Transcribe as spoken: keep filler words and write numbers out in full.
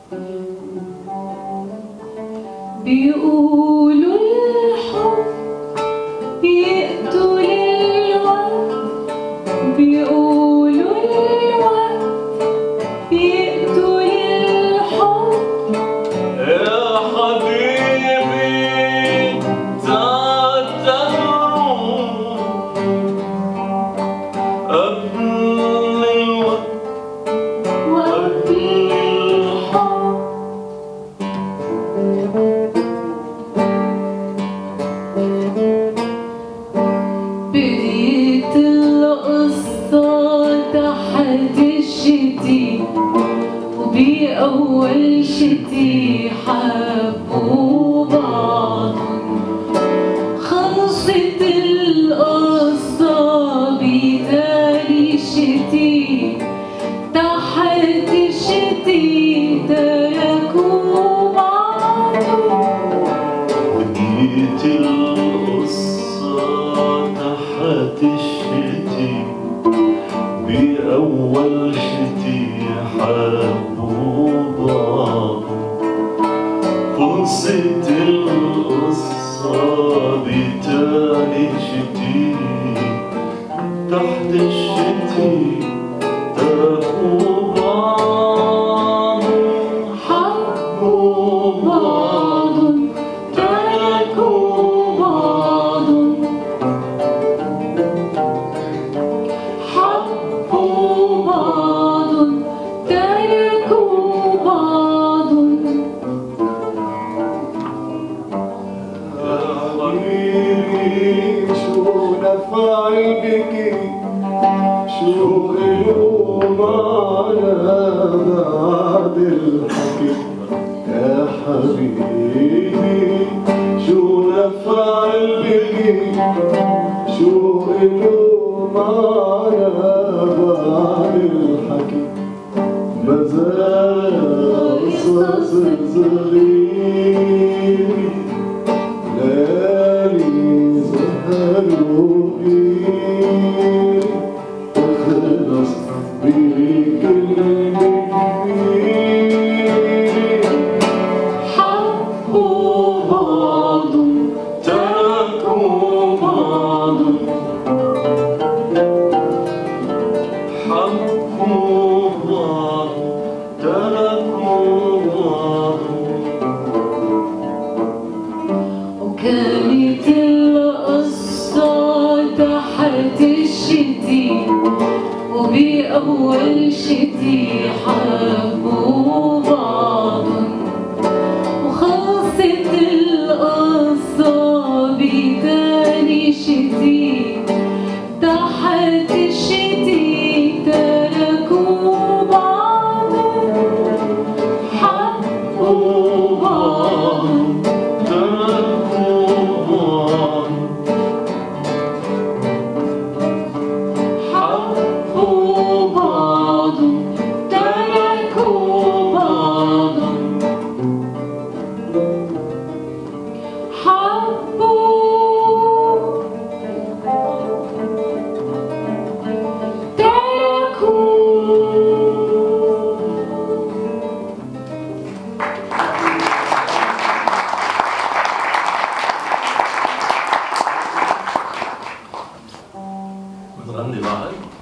بيقولوا الحب بيقتل الوقت، بيقولوا الوقت بيقتل الحب. يا حبيبي تعتبروا قبل الوقت وقبل الحب. بديت القصة تحت الشتي، وبأول شتي حبوا بعضهم. خلصت القصة بتاني شتي، تحت الشتي تركوا بعضهم. بديت القصة تحت الشتي، بأول شتي حبوا بعضهم. خلصت القصة بتاني شتي، تحت الشتي تركوا بعضهم. حبوا بعضهم تركوا بعضهم. حبوا بعضهم تركوا بعضهم. يا حبيبي شو نفع بك، شو اليوم على بعد الحكي. يا حبيبي شو نفع بك، شو اليوم على بعد الحكي. مازال قصص صغيرة ليالي زهروا فيه، تخلص بكلمة كبيرة. حبوا بعضهم تركوا بعضهم. حبوا بعضهم تركوا بعضهم. وكانت القصة تحت الشتي، وبأول شتي حبوا بعضهم. وخلصت القصة بتاني شتي، تحت الشتي تركوا بعضهم. حبوا بعضهم تركوا بعضهم. حبوا بعضهم تركوا بعضهم. حبوا تركوا. بتغني بعد؟